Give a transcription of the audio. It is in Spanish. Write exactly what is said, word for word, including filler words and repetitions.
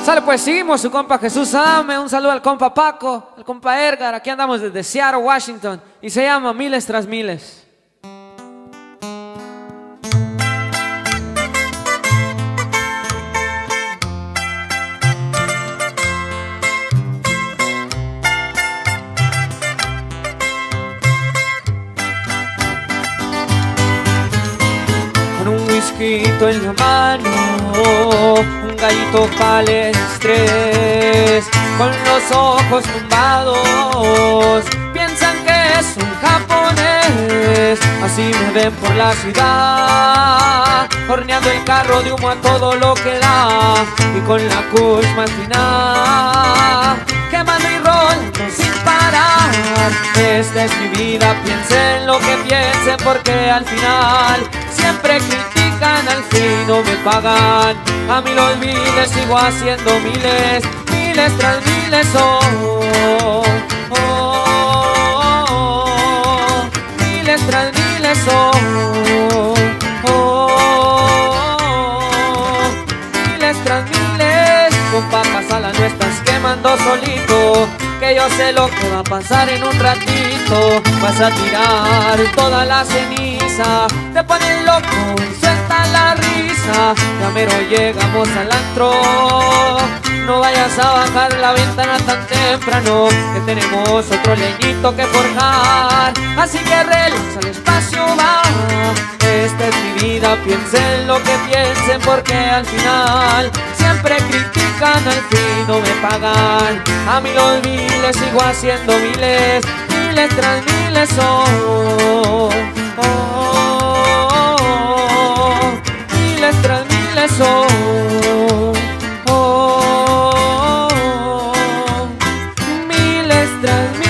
Sale pues, seguimos su compa Jesús Adame. Un saludo al compa Paco, al compa Edgar. Aquí andamos desde Seattle, Washington. Y se llama Miles tras Miles. Un whisky en la mano, un gallito pa'l estrés, con los ojos tumbados, piensan que es un japonés. Así me ven por la ciudad, horneando el carro de humo a todo lo que da, y con la kush más fina, quemando y rolando sin parar. Esta es mi vida, piensen lo que piensen, porque al final siempre critican, al fin no me pagan. A mí los miles sigo haciendo miles, miles tras miles, oh, oh, oh, oh, miles tras miles, oh, oh, oh, miles tras miles. Con papas a la no estás quemando solito, que yo sé lo que va a pasar en un ratito. Vas a tirar toda la ceniza, te pones loco y suelta la risa. Ya mero llegamos al antro, no vayas a bajar la ventana tan temprano, que tenemos otro leñito que forjar. Así que relax, al espacio va. Esta es mi vida, piensen lo que piensen, porque al final siempre critican, al fin no me pagan. A mí los miles sigo haciendo miles, miles tras miles, oh, oh, oh, oh, miles tras miles, oh, oh, oh, miles tras miles.